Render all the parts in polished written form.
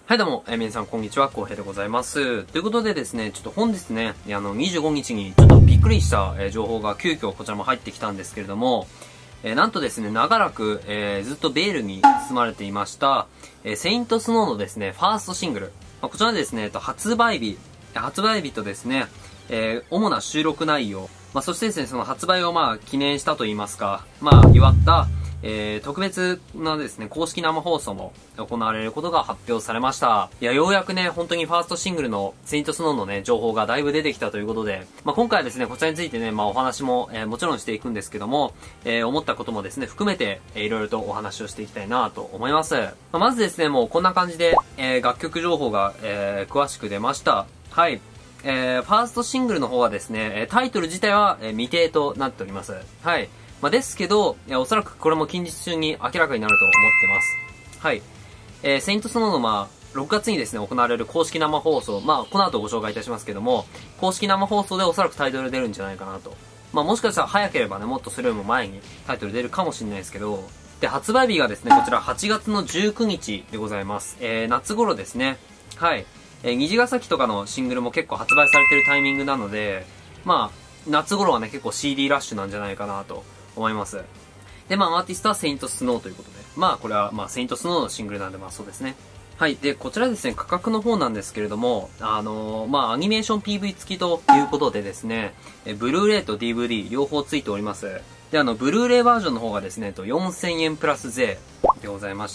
はいどうも、皆さんこんにちは、こうへいでございます。ということでですね、ちょっと本日ね、25日にちょっとびっくりした、情報が急遽こちらも入ってきたんですけれども、なんとですね、長らく、ずっとベールに包まれていました、セイントスノーのですね、ファーストシングル。こちらでですね、発売日とですね、主な収録内容、そしてですね、その発売を記念したと言いますか、祝った、特別なですね、公式生放送も行われることが発表されました。いや、ようやくね、本当にファーストシングルのセイントスノーのね、情報がだいぶ出てきたということで、今回はですね、こちらについてね、お話も、もちろんしていくんですけども、思ったこともですね、含めて、いろいろとお話をしていきたいなと思います。まずですね、もうこんな感じで、楽曲情報が、詳しく出ました。はい。ファーストシングルの方はですね、タイトル自体は、未定となっております。はい。ですけど、おそらくこれも近日中に明らかになると思ってます。はい。セイントスノーの6月にですね、行われる公式生放送、この後ご紹介いたしますけども、公式生放送でおそらくタイトル出るんじゃないかなと。もしかしたら早ければね、もっとそれよりも前にタイトル出るかもしれないですけど、で、発売日がですね、こちら8月の19日でございます。夏頃ですね。はい。虹ヶ崎とかのシングルも結構発売されてるタイミングなので、夏頃はね、結構 CD ラッシュなんじゃないかなと思います。で、アーティストはセイントスノーということで。これは、セイントスノーのシングルなんで、そうですね。はい。で、こちらですね、価格の方なんですけれども、アニメーション PV 付きということでですね、ブルーレイと DVD 両方付いております。で、ブルーレイバージョンの方がですね、4000円プラス税でございまして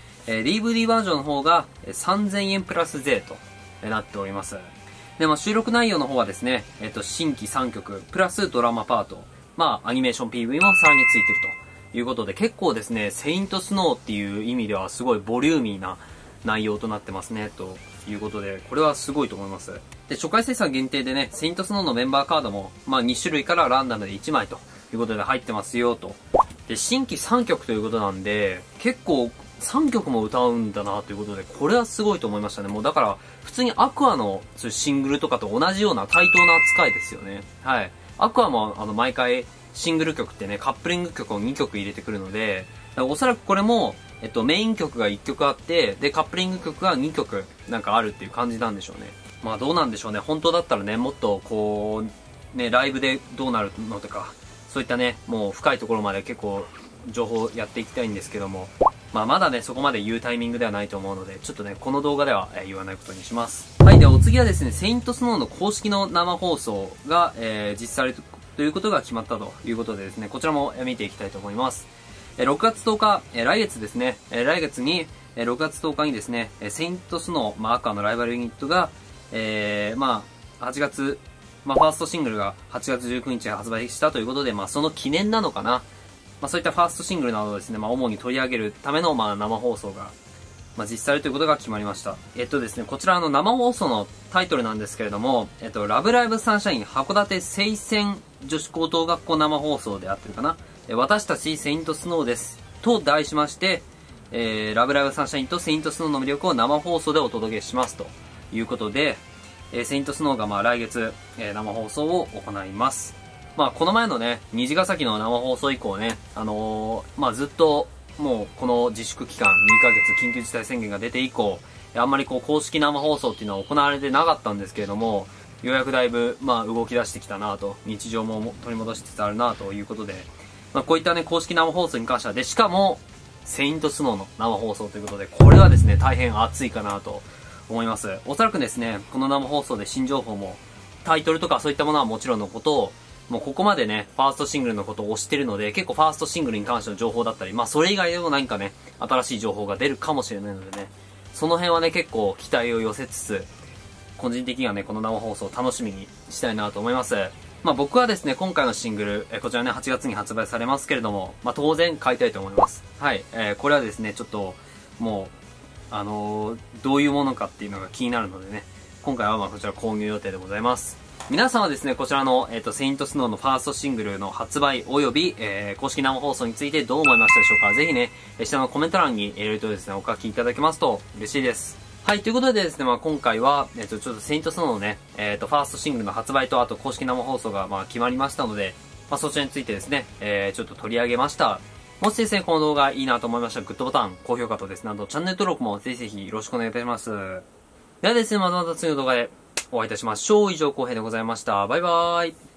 、DVD バージョンの方が3000円プラス税となっております。で、収録内容の方はですね、新規3曲、プラスドラマパート、アニメーション PV もさらについてるということで、結構ですね、セイントスノーっていう意味ではすごいボリューミーな内容となってますね、ということで、これはすごいと思います。で、初回生産限定でね、セイントスノーのメンバーカードも、2種類からランダムで1枚ということで入ってますよ、と。で、新規3曲ということなんで、結構3曲も歌うんだなということで、これはすごいと思いましたね。もうだから、普通にアクアのそういうシングルとかと同じような対等な扱いですよね。はい。アクアも毎回シングル曲ってね、カップリング曲を2曲入れてくるので、おそらくこれも、メイン曲が1曲あって、で、カップリング曲が2曲なんかあるっていう感じなんでしょうね。どうなんでしょうね。本当だったらね、もっとこう、ね、ライブでどうなるのとか、そういったね、もう深いところまで結構情報やっていきたいんですけども、まだね、そこまで言うタイミングではないと思うので、ちょっとね、この動画では言わないことにします。はい、ではお次はですね、セイントスノーの公式の生放送が、実施されるということが決まったということでですね、こちらも見ていきたいと思います。6月10日、来月ですね、来月に、6月10日にですね、セイントスノー、アクアのライバルユニットが、8月、ファーストシングルが8月19日に発売したということで、その記念なのかな。そういったファーストシングルなどをですね、主に取り上げるための、生放送が、実施されるということが決まりました。ですね、こちら生放送のタイトルなんですけれども、ラブライブサンシャイン函館聖戦女子高等学校生放送であってるかな。私たちセイントスノーです。と題しまして、ラブライブサンシャインとセイントスノーの魅力を生放送でお届けしますということで、セイントスノーが来月、生放送を行います。この前のね、虹ヶ崎の生放送以降ね、ずっと、もう、この自粛期間、2ヶ月緊急事態宣言が出て以降、あんまり公式生放送っていうのは行われてなかったんですけれども、ようやくだいぶ、動き出してきたなと、日常も取り戻しつつあるなということで、こういったね、公式生放送に関しては、で、しかも、セイントスノーの生放送ということで、これはですね、大変熱いかなと思います。おそらくですね、この生放送で新情報も、タイトルとかそういったものはもちろんのことを、もうここまでね、ファーストシングルのことを推してるので、結構ファーストシングルに関しての情報だったり、それ以外でも何かね、新しい情報が出るかもしれないのでね、その辺はね、結構期待を寄せつつ、個人的にはね、この生放送を楽しみにしたいなと思います。僕はですね、今回のシングル、こちらね、8月に発売されますけれども、当然買いたいと思います。はい。これはですね、ちょっと、もう、どういうものかっていうのが気になるのでね、今回はこちら購入予定でございます。皆さんはですね、こちらの、セイントスノーのファーストシングルの発売及び、公式生放送についてどう思いましたでしょうか。ぜひね、下のコメント欄にいろいろとですね、お書きいただけますと嬉しいです。はい、ということでですね、今回は、ちょっとセイントスノーのね、ファーストシングルの発売と、あと公式生放送が決まりましたので、そちらについてですね、ちょっと取り上げました。 もしですね、この動画いいなと思いましたら、グッドボタン、高評価とですね、あとチャンネル登録もぜひぜひよろしくお願いいたします。ではですね、また次の動画でお会いいたしましょう。以上、浩平でございました。バイバーイ。